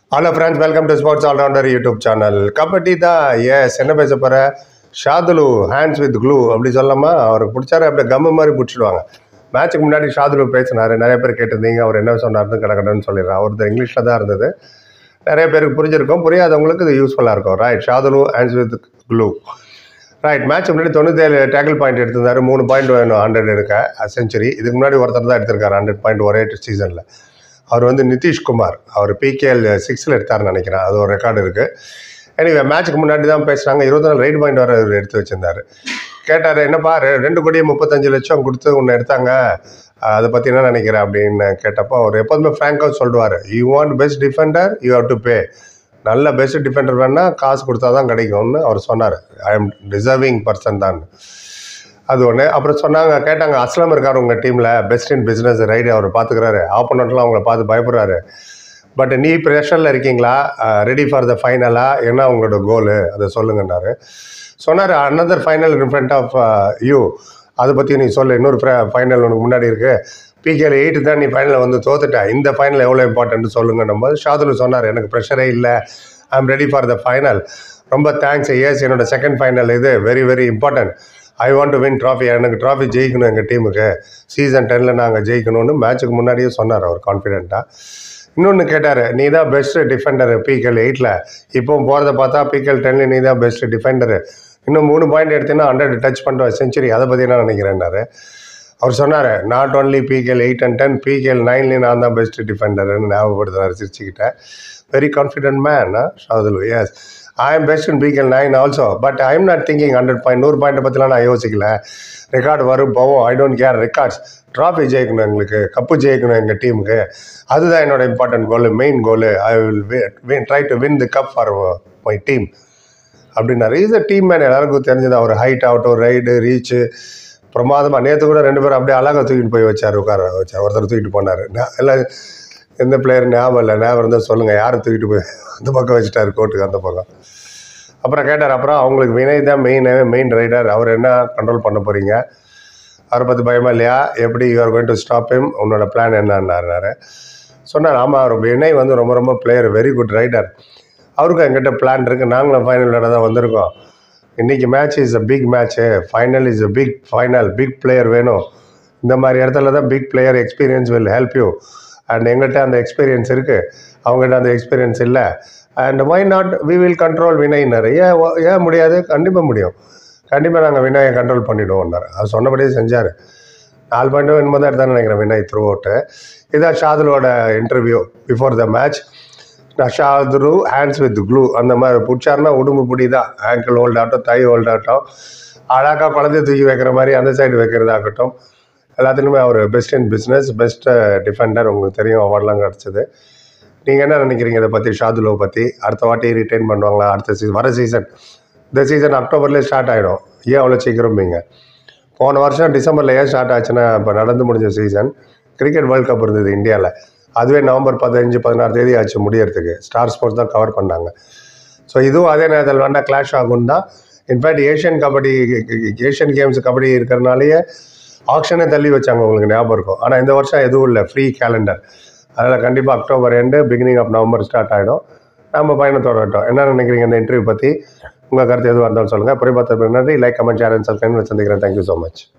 Hello friends, welcome to sports allrounder YouTube channel. Kabaddi தான். என்ன பேச போகிற? ஷாதுலு ஹேண்ட்ஸ் வித் க்ளூ அப்படி சொல்லாமா? அவருக்கு பிடிச்சாரு அப்படியே கம்மு மாதிரி பிடிச்சிடுவாங்க. மேட்ச்சுக்கு முன்னாடி ஷாதுலு பேசினார். நிறைய பேர் கேட்டிருந்தீங்க அவர் என்ன சொன்னார்னு கிடக்கணும்னு சொல்லிடுறேன். அவரது இங்கிலீஷில் தான் இருந்தது. நிறைய பேருக்கு புரிஞ்சிருக்கும், புரியாதவங்களுக்கு இது யூஸ்ஃபுல்லாக இருக்கும். Right, Shadlou hands with glue. Right, match முன்னாடி 97 டேக்கிள் பாயிண்ட் எடுத்திருந்தாரு. 3 பாயிண்ட் வேணும் 100 எடுக்க செஞ்சுரி. இதுக்கு முன்னாடி ஒருத்தர் தான் எடுத்திருக்காரு 100 பாயிண்ட் ஒரே சீசனில். அவர் வந்து நிதிஷ்குமார், அவர் PKL 6ல் எடுத்தார்னு நினைக்கிறேன். அது ஒரு ரெக்கார்டு இருக்குது. எனிவே மேட்ச்சுக்கு முன்னாடி தான் பேசுகிறாங்க. 24 ரைட் பாயிண்ட் வர அவர் எடுத்து வச்சிருந்தார். கேட்டார், என்னப்பா 2,35,00,000 கொடுத்து ஒன்று எடுத்தாங்க, அதை பற்றி என்ன நினைக்கிறேன் அப்படின்னு கேட்டப்போ அவர் எப்போதுமே ஃப்ராங்காக சொல்லுவார், you want best defender, you have to pay. நல்ல பெஸ்ட் டிஃபெண்டர் வேணால் காசு கொடுத்தா தான் கிடைக்கும்னு அவர் சொன்னார். ஐ எம் டிசர்விங் பர்சன் தான். அது ஒன்று. அப்புறம் சொன்னாங்க, கேட்டாங்க, அஸ்லாம் இருக்கார் உங்கள் டீமில், பெஸ்ட் இன் பிஸ்னஸ், ரைடு அவர் பார்த்துக்கிறாரு, ஆப்போனண்ட்லாம் அவங்கள பார்த்து பயப்படுறாரு. பட் நீ ப்ரெஷரில் இருக்கீங்களா, ரெடி ஃபார் த ஃபைனலாக, என்ன உங்களோட கோலு அதை சொல்லுங்கன்னாரு. சொன்னார், another final in front of you, அதை பற்றி நீ சொல்லு. இன்னொரு ஃபைனல் உனக்கு முன்னாடி இருக்குது. PKL 8 தான் நீ ஃபைனலில் வந்து தோத்துட்ட, இந்த ஃபைனல் எவ்வளோ இம்பார்ட்டன்ட்டு சொல்லுங்கன்னும் போது ஷாதுலு சொன்னார், எனக்கு ப்ரெஷரே இல்லை, I am ready for the final, ரொம்ப தேங்க்ஸ். என்னோட செகண்ட் ஃபைனல் இது, very very important, I want to win trophy, எனக்கு ட்ராஃபி ஜெயிக்கணும், எங்கள் டீமுக்கு சீசன் 10ல் நாங்கள் ஜெயிக்கணும்னு மேட்ச்சுக்கு முன்னாடியே சொன்னார் அவர் கான்ஃபிடென்ட்டாக. இன்னொன்று கேட்டார், நீ தான் பெஸ்ட்டு டிஃபெண்டரு PKL 8ல், இப்போவும் போகிறத பார்த்தா PKL 10ல் நீ தான் பெஸ்ட்டு டிஃபெண்டரு, இன்னும் 3 பாயிண்ட் எடுத்தீங்கன்னா 100 டச் பண்ணுவேன் செஞ்சுரி, அதை பற்றி என்ன நினைக்கிறேன்னாரு. அவர் சொன்னார், not only PKL 8 and 10, PKL 9லேயும் நான் தான் பெஸ்ட்டு டிஃபெண்டருன்னு ஞாபகப்படுத்துனார் சிரிச்சுக்கிட்டேன். Very confident man Shadlou. Yes, I am best in PKL 9 also, but I am not thinking 100 point 100 பாயிண்ட்டை பற்றிலாம் நான் யோசிக்கல. ரெக்கார்டு வரும் போவோம், I don't care records, trophy ஜெயிக்கணும், எங்களுக்கு கப்பு ஜெயிக்கணும் எங்கள் டீமுக்கு, அதுதான் என்னோட important goal, main goal. I will try to win the cup for my team அப்படின்னாரு. இது டீம் மேன், எல்லாருக்கும் தெரிஞ்சது. அவர் ஹைட் ஆகட்டும், ரைடு, ரீச்சு பிரமாதமாக. நேற்று கூட 2 பேரும் அப்படியே அழகாக தூக்கிட்டு போய் வச்சார், உட்கார வச்சார். ஒருத்தர் தூக்கிட்டு போனார். எல்லாம் எந்த பிளேயர் ஞாபகம் இல்லை, ஞாபகம் இருந்தால் சொல்லுங்கள், யாரும் தூக்கிட்டு போய் அந்த பக்கம் வச்சுட்டார், கோர்ட்டுக்கு அந்த பக்கம். அப்புறம் கேட்டார், அப்புறம் அவங்களுக்கு வினய் தான் மெயின் ரைடர், அவர் என்ன கண்ட்ரோல் பண்ண போகிறீங்க, அவரை பற்றி பயமா இல்லையா, எப்படி you're going to stop him, உன்னோட பிளான் என்னன்னாரு. சொன்னார், ஆமாம், அவர் வினய் வந்து ரொம்ப ரொம்ப பிளேயர், வெரி குட் ரைடர், அவருக்கும் எங்கிட்ட பிளான் இருக்குது, நாங்களும் ஃபைனல் விளையாட தான் வந்திருக்கோம். இன்றைக்கி match is a big match, final is a big final, big player வேணும், இந்த மாதிரி இடத்துல தான் big player experience will help you. And எங்கள்கிட்ட அந்த எக்ஸ்பீரியன்ஸ் இருக்குது, அவங்ககிட்ட அந்த எக்ஸ்பீரியன்ஸ் இல்லை. And why not, we will control வினய்னாரு. ஏன் முடியாது? கண்டிப்பாக முடியும், கண்டிப்பாக நாங்கள் வினயை கண்ட்ரோல் பண்ணிவிடுவோம்னாரு. அது சொன்னபடியே செஞ்சார். 4 பாயிண்ட்டும் என்னமோ தான் எடுத்தான்னு நினைக்கிறேன் வினய் த்ரூ அவுட்டு. இதான் ஷாதுலோட interview before the match. Shadlou hands with glue, அந்த மாதிரி பிடிச்சாருன்னா உடம்பு பிடி தான், ஆங்கிள் ஹோல்ட் ஆகட்டும், தை ஹோல்ட் ஆகட்டும், அழகாக குழந்தைய தூக்கி வைக்கிற மாதிரி அந்த சைடு வைக்கிறதாகட்டும், எல்லாத்துலேயுமே அவர் best in business, best defender, உங்களுக்கு தெரியும், அவார்ட்லாம் கிடச்சிது. நீங்கள் என்ன நினைக்கிறீங்க இதை பற்றி, ஷாதுலுவை பற்றி? அடுத்த வாட்டி ரிட்டைன் பண்ணுவாங்களா? அடுத்த வர சீசன், இந்த சீசன் அக்டோபர்லேயே ஸ்டார்ட் ஆகிடும். ஏன் அவ்வளோ சீக்கிரம்பீங்க? போன வருஷம் டிசம்பரில் ஏன் ஸ்டார்ட் ஆச்சுன்னா, இப்போ நடந்து முடிஞ்ச சீசன் கிரிக்கெட் வேர்ல்ட் கப் இருந்தது இந்தியாவில், அதுவே நவம்பர் 15-16 தேதி ஆச்சு முடியறதுக்கு. ஸ்டார் ஸ்போர்ட்ஸ் தான் கவர் பண்ணாங்க. ஸோ இதுவும் அதே நேரத்தில் வேண்டாம் கிளாஷ் ஆகும் தான். இன்ஃபேக்ட் ஏஷியன் கேம்ஸ் கபடி இருக்கிறனாலேயே ஆக்ஷனே தள்ளி வச்சாங்க, உங்களுக்கு ஞாபகம் இருக்கும். ஆனால் இந்த வருஷம் எதுவும் இல்லை, ஃப்ரீ கேலண்டர். அதில் கண்டிப்பாக October end, beginning of November start ஆகிடும். நம்ம பயணத்தோட வரட்டும். என்ன நினைக்கிறீங்க இந்த இன்டர்வியூ பற்றி? உங்கள் கருத்து எதுவாக இருந்தாலும் சொல்லுங்கள். புரிபார்த்ததுக்கு நன்றி. Like, comment, share and subscribe. சந்திக்கிறேன். Thank you so much.